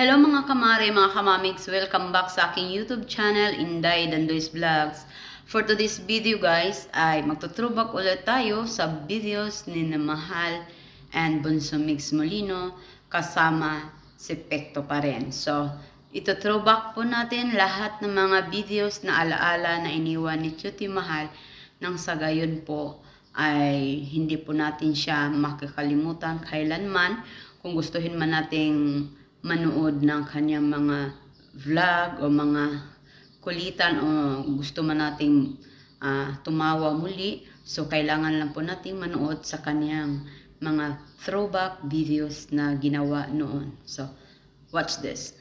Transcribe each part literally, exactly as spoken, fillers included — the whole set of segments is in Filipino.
Hello mga kamare, mga kamamigs, welcome back sa aking YouTube channel, Inday Dandoy's Vlogs. For today's video guys, ay magtutrubak ulit tayo sa videos ni Mahal and Bunso Migs Molino kasama si Pekto pa rin. So, ito throwback po natin lahat ng mga videos na alaala na iniwan ni Cutie Mahal nang sa gayon po ay hindi po natin siya makakalimutan kailanman. Kung gustuhin man nating manood ng kanyang mga vlog o mga kulitan o gusto man nating uh, tumawa muli, so kailangan lang po nating manood sa kanyang mga throwback videos na ginawa noon. So, watch this.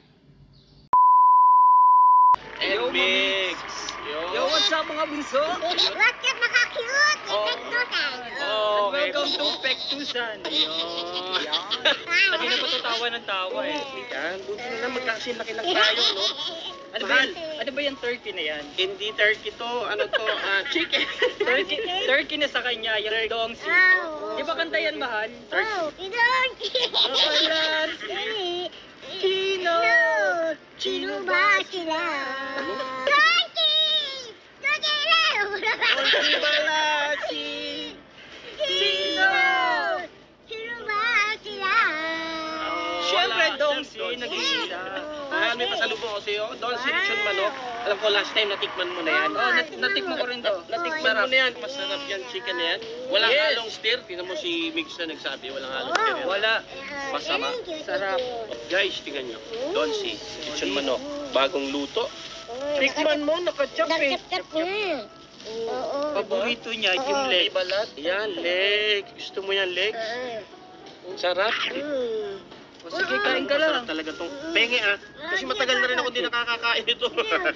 Yo, Mix! Yo. Yo, what's up mga bunso? What's up mga cute? Oh. Pektusan. Oh, okay. Welcome to Pektusan. Yun. Kanina pa to tawa ng tawa eh. Yan, buti na magkasinlaki lang tayo, no? Ano ba yan? Ano ba yung turkey na yan? Hindi turkey to, ano to, ah, chicken. Turkey, turkey na sa kanya, yung dongsi. Oh. Di ba kanta yan, Mahal? Oh, idon. Mahalan si Chino. Chino ba sila? Turkey! Turkey lang! Turkey pala si... Chino! Chino ba sila? Siyempre, Wala, dongsi, dongsi. nag-iisa. Ah, may pasalubong ko sa'yo. Doon si Lechon Manok. Alam ko last time natikman mo na yan. Oh, nat- natikman ko rin to. Natikman mo na yan. Masarap yan, chicken na yan. Walang Yes. halong stir. Tingnan mo si Mix na nagsabi. Walang halong stir yan. Wala. Masama. Sarap. Guys, tingnan nyo. Doon si Lechon Manok. Bagong luto. Tikman mo, nakachap eh. Nakachap na. Oo. Paborito niya, yung May leg. balat. Yan, leg. Gusto mo yan, legs? Sarap. Mm. O sige, kain ka lang. Masarap talaga tong penge ah. Kasi matagal na rin ako hindi nakakakain ito.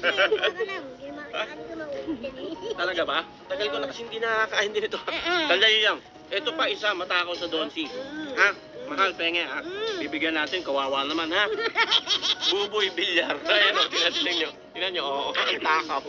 Talaga ba? Tagal ko na kasi hindi nakakain din ito. Dali lang. Ito pa isa, matakaw sa Donsi. Ha? Mahal, penge ha? Bibigyan natin, kawawa naman ha? Buboy bilyar. Ayan o, tinatingnan nyo. Tingnan nyo, oo, ang takaw.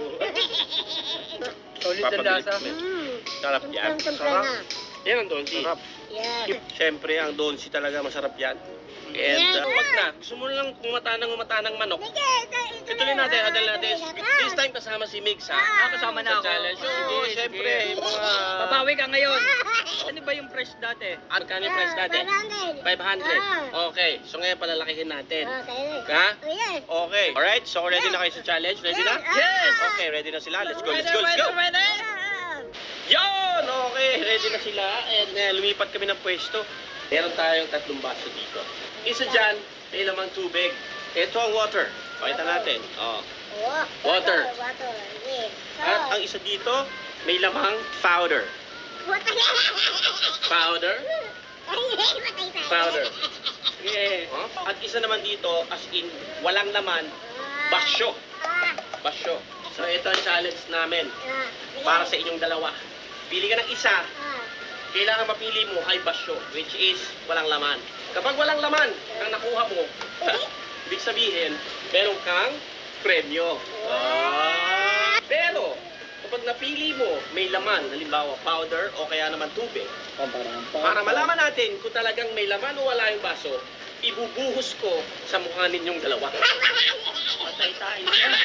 Solid ang lasa. Sarap yan. Sarap. Yan ang Donsi. Sarap. Yan. Siyempre, ang Donsi talaga masarap yan. And uh, wag na, gusto mo lang kumata ng umata ng manok. Ituloy natin, adal natin. This time kasama si Migs ha. Ah, kasama na Sa ako. challenge. Sige, Oo, sige. siyempre, yung mga... Babawi ka ngayon. Ano ba yung fresh dati? At kani price natin? five hundred. Okay, so ngayon palalakihin natin. Okay. Ha? Oh, yes. Okay. Alright, so ready na kayo sa challenge? Ready na? Yes! Okay, ready na sila. Let's go, let's Ready, go, let's go. ready, ready? Yon! Okay, ready na sila. And uh, lumipat kami ng pwesto. Meron tayong tatlong baso dito. Isa dyan, may lamang tubig. Ito ang water. Pakita natin. Oh. Oh, Water. Water. Yes. At ang isa dito, may lamang powder. Water. Powder. Powder. Yeah. Oh. At isa naman dito, as in, walang laman, basyo. Basyo. So ito ang challenge namin para sa inyong dalawa. Pili ka ng isa. Kailangan mapili mo ay basyo, which is walang laman. Kapag walang laman, ang nakuha mo, ibig sabihin, meron kang premyo. Ah. Pero, kapag napili mo, may laman, halimbawa powder o kaya naman tubig, para malaman natin kung talagang may laman o wala yung baso, ibubuhos ko sa mukha ninyong dalawa. Patay tayo.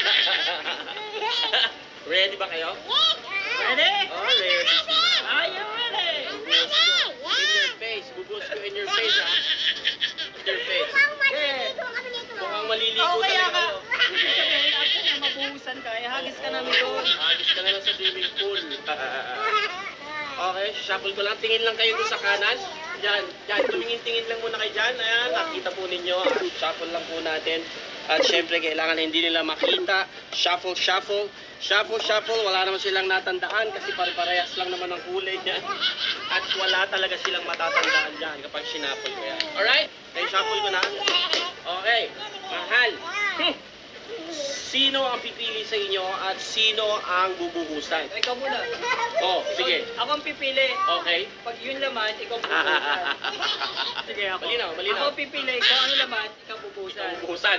Ready ba kayo? Ready? Oh, ready. Are you ready? In your face. Bubuhos ko in your face, ha? In your face. Mukhang maliligo Oo, kaya talaga ka. kayo. Ibig sabihin, after na mabuhusan ka, eh, hagis ka namin doon. Agis ka na lang sa swimming pool. Okay, shuffle ko lang. Tingin lang kayo doon sa kanan. Diyan, diyan. Tumingin-tingin lang muna kayo dyan. Ayan, nakita po ninyo. Shuffle lang po natin. At syempre, kailangan hindi nila makita. Shuffle, shuffle. Shuffle, shuffle. Wala naman silang natandaan kasi pare-parehas lang naman ang kulay niyan. At wala talaga silang matatandaan dyan kapag sinapol ko yan. Alright? Okay, shuffle ko na. Okay. Mahal. Hmm. Sino ang pipili sa inyo at sino ang bubuhusan? Ikaw muna. Oh, sige. Ako ang pipili. Okay. Pag yun laman, ikaw bubuhusan. Sige ako. Malinaw, malinaw. Ako ang pipili. Ikaw ano laman, ikaw bubuhusan. Bubuhusan.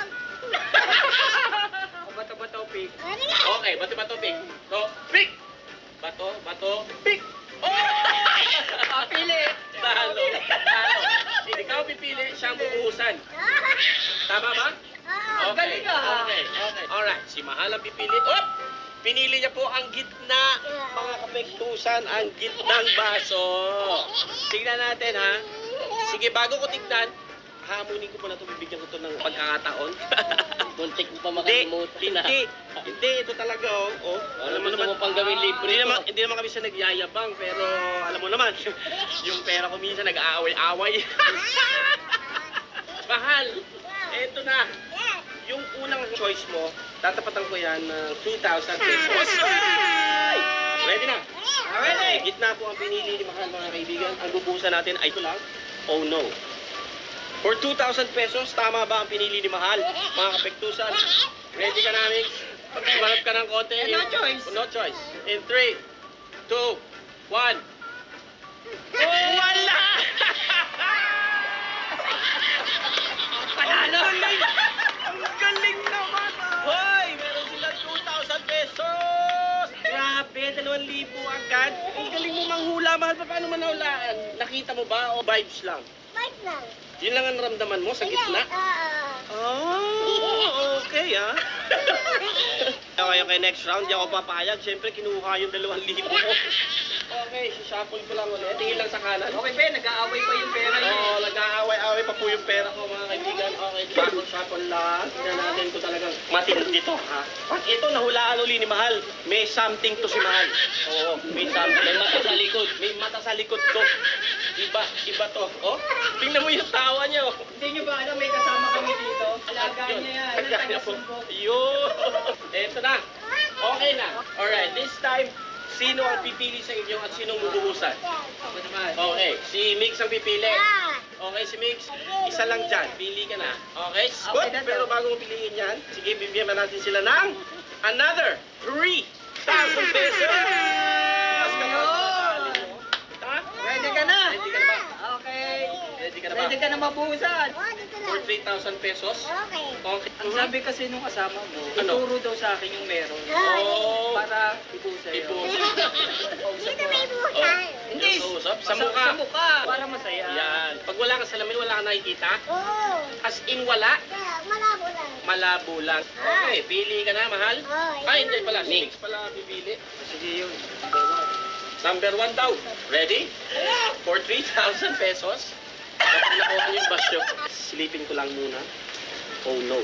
Ako bato-bato pick. Okay, bato-bato pick. So, pick! Bato, bato, pick! Oh! Ah, pili. Talo. Talo. Sige, ikaw pipili, siya ang bubuhusan. Tama ba? Oo. Okay, okay, okay. Alright, si Mahal ang pipili. Op! Pinili niya po ang gitna, mga kapektusan, ang gitnang baso. Tignan natin, ha? Sige, bago ko tignan, hamunin ko po na ito, bibigyan ko ito ng pagkakataon. Muntik mo pa Hindi, makalimutan na. hindi, hindi, ito talaga, oh. oh. Alam mo naman pang gawin libre Hindi ito. naman, hindi naman kami sa nagyayabang, pero alam mo naman, yung pera ko minsan nag-aaway-away. Mahal, eto na. Yung unang choice mo, tatapatan ko yan ng two thousand pesos. Ay! Ready na? Ready! Gitna po ang pinili ni Mahal, mga kaibigan. Ang bubuhusan natin ay ito lang. Oh no. For two thousand pesos, tama ba ang pinili ni Mahal? Mga kapektusan, ready ka namin? Sumarap ka ng konti. No choice. No choice. In three, two, one. Oh, wala! Panalo! Ang galing naman! Hoy! Meron sila two thousand pesos! Grabe, dalawang libo agad. Ang galing mo manghula, Mahal. Paano man nahulaan? Nakita mo ba o vibes lang? Bite lang. Yun lang ang naramdaman mo sa gitna? Oo. Oh, okay ah. Okay, okay, next round, di ako papayag. Siyempre, kinuha yung dalawang libo ko. Okay, sishuffle ko lang ulit. Tingin lang sa kanan. Okay, Ben, nag-aaway pa yung pera niya. Oo, nag-aaway-aaway pa po yung pera ko, mga kaibigan. Okay, shuffle-shuffle lang. Tingnan natin kung talagang matindi to, ha? Pag ito, nahulaan uli ni Mahal, may something to si Mahal. Oo, may something. May mata sa likod. May mata sa likod to. Iba, iba to. Oh, tingnan mo yung tawa niyo. Hindi nyo ba alam, may kasama kami dito? Alagaan niya yan. Ang Alagaan niya po. taga-sumbok. Yun. Eto na. Okay na. Alright, this time, sino ang pipili sa inyo at sinong bubuhusan? Ako naman. Okay, si Mix ang pipili. Ah. Okay, si Mix, isa lang dyan. Pili ka na. Okay, good. Okay na to. Pero bago mo piliin yan, sige, bibigyan natin sila ng another three thousand pesos. Mas ka na. Ha? Ready ka na? Ready ka na ba? Okay. Ready ka na ba? Ready ka na mabuhusan. Oh, dito For lang. three thousand pesos? Okay. Okay. Ang sabi kasi nung kasama mo, Ano? ituro daw sa akin yung meron. Oh. Para ibusa yun. Ibu. Dito may Oh. buhay. Hindi. Yung usap, sa Sa- mukha. Sa mukha. Para masaya. Yan. Pag wala ka salamin, wala ka nakikita. Oo. As in wala, Kaya, malabo lang. malabo lang. Okay, pili ka na, Mahal. Oh, Ay, ito hindi na. pala. Si Mix pala pipili. Sige yun. Number one daw. Ready? For three thousand pesos. Kapag nakuha niyo yung basyo, silipin ko lang muna. Oh no.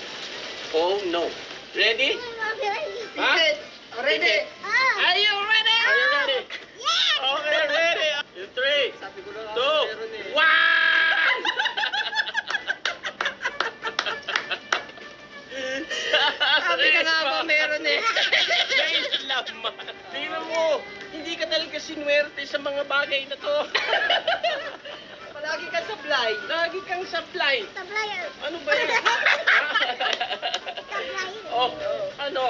Oh no. Ready? Ha? Ready? Ah. Are you ready? Are you ready? Yeah. Okay, ready. In three, Sabi ko na two, meron eh. one! Sabi ka nga ba meron eh. May laman. Tingnan mo, hindi ka talaga sinuwerte sa mga bagay na to. Palagi ka supply. Lagi kang supply. Tablayan. Ano ba yan? Tablayan. Oh, ano?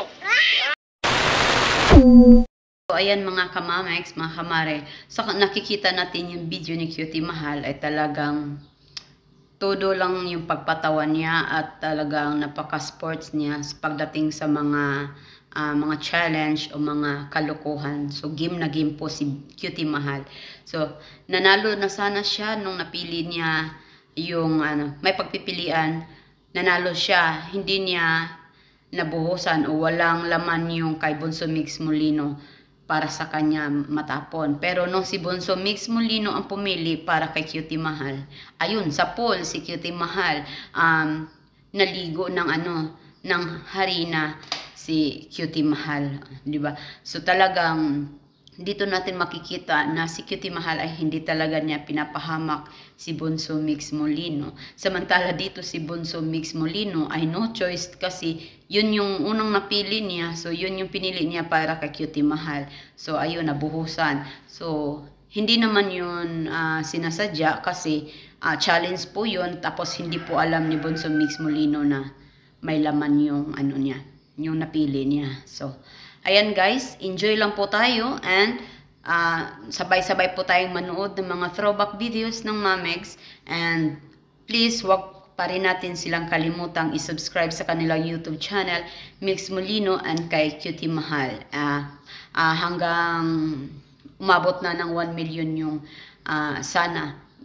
So, ayan mga kamamex, mga kamare. So, nakikita natin yung video ni Cutie Mahal ay talagang todo lang yung pagpatawan niya at talagang napaka-sports niya sa pagdating sa mga uh, mga challenge o mga kalokohan. So, game na game po si Cutie Mahal. So, nanalo na sana siya nung napili niya yung ano, may pagpipilian. Nanalo siya, hindi niya nabuhusan o walang laman yung kay Bonso Mix Molino para sa kanya matapon. Pero nung si Bonso Mix Molino ang pumili para kay Cutie Mahal, ayun, sa poll si Cutie Mahal, um, naligo ng ano, ng harina si Cutie Mahal, di ba? So talagang dito natin makikita na si Cutie Mahal ay hindi talaga niya pinapahamak si Bonso Mix Molino. Samantala dito si Bonso Mix Molino ay no choice kasi yun yung unang napili niya. So yun yung pinili niya para kay Cutie Mahal. So ayun, nabuhusan. So hindi naman yun uh, sinasadya kasi uh, challenge po yun. Tapos hindi po alam ni Bonso Mix Molino na may laman yung ano niya, yung napili niya. So ayan guys, enjoy lang po tayo and uh, sabay-sabay po tayong manood ng mga throwback videos ng Mamex. And please, wag pa rin natin silang kalimutang i-subscribe sa kanilang YouTube channel, Mix Molino and kay Cutie Mahal. Uh, uh, hanggang umabot na ng one million yung uh, sana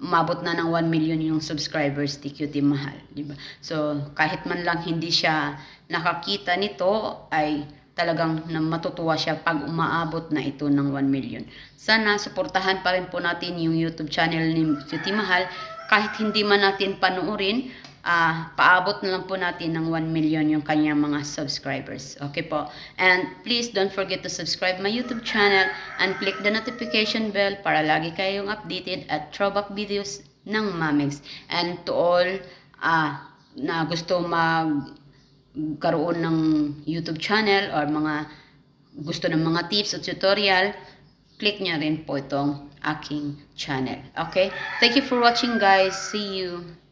umabot na ng one million yung subscribers ni Cutie Mahal, di ba? So, kahit man lang hindi siya nakakita nito, ay talagang na matutuwa siya pag umaabot na ito ng one million. Sana suportahan pa rin po natin yung YouTube channel ni Cutie Mahal. Kahit hindi man natin panuorin, uh, paabot na lang po natin ng one million yung kanyang mga subscribers. Okay po? And please don't forget to subscribe my YouTube channel and click the notification bell para lagi kayong updated at throwback videos ng Mamex. And to all uh, na gusto mag karoon ng YouTube channel or mga gusto ng mga tips o tutorial, click nyo rin po itong aking channel. Okay? Thank you for watching, guys. See you.